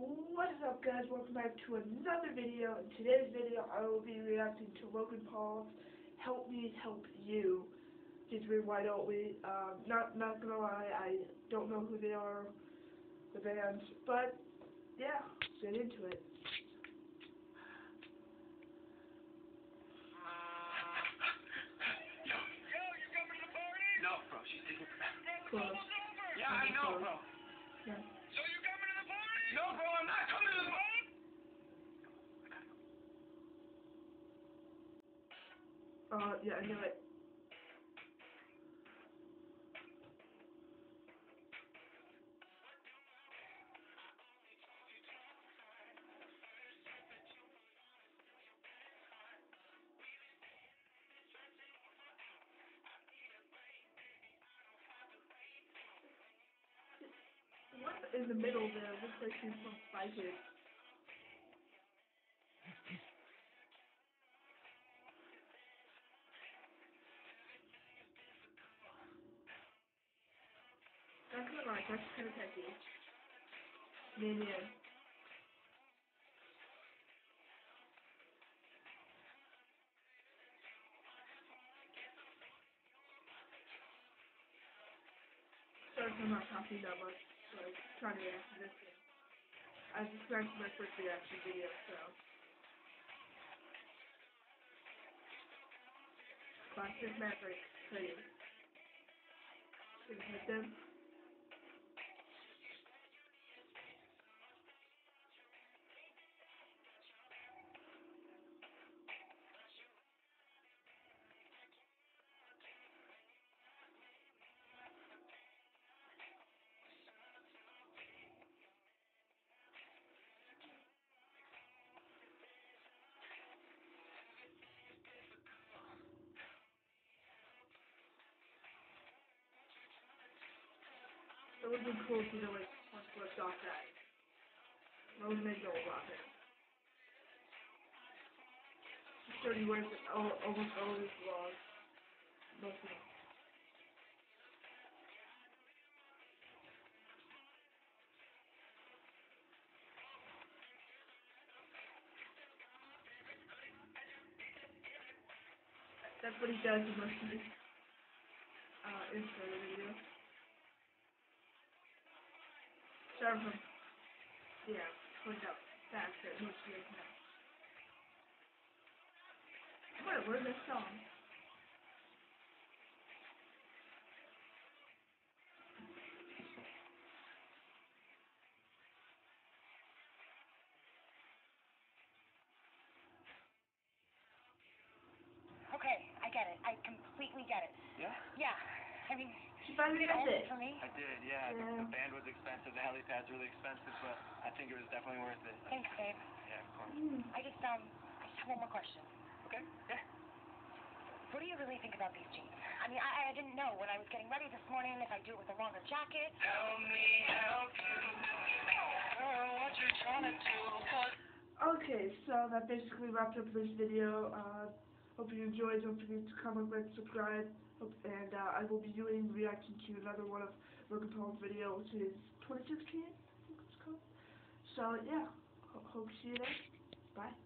What is up, guys? Welcome back to another video. In today's video, I will be reacting to Logan Paul's "Help Me Help You," featuring Why Don't We. Not gonna lie, I don't know who they are, the band, but yeah, let's get into it. Yo, you coming to the party? No, bro, she's taking Close. Yeah, I know, bro. Yeah. So you coming to the party? No, bro, I'm not coming to the party. Yeah, I knew it. What in the middle there looks like she's from Spy Kids. That's not right, that's kind of catchy. Minion. Sorry if I'm not talking that much, like, trying to react to this thing. I subscribed to my first reaction video, so. Classic Maverick, pretty. Gonna hit them. It would have been cool if you know, like, punch flipped off that. That would have made no profit. He's 30 words, almost always vlogs. Most of them. That's what he does in most of his intro video. Start from, yeah, point out facts that most of us know. What, where's this song? Okay, I get it. I completely get it. Yeah? Yeah. I mean, She finally you got did it. for me. I did, yeah. The band was expensive, the helipad's really expensive, but I think it was definitely worth it. Thanks, babe. Yeah, of course. I just have one more question. Okay, yeah. What do you really think about these jeans? I mean, I didn't know when I was getting ready this morning if I do it with a longer jacket. Help me help you. Girl, what you trying to do? Okay, so that basically wraps up this video. Hope you enjoyed. Don't forget to comment, like, subscribe. And I will be reacting to another one of Logan Paul's videos, his 2016, I think it's called. So yeah, hope to see you there. Bye.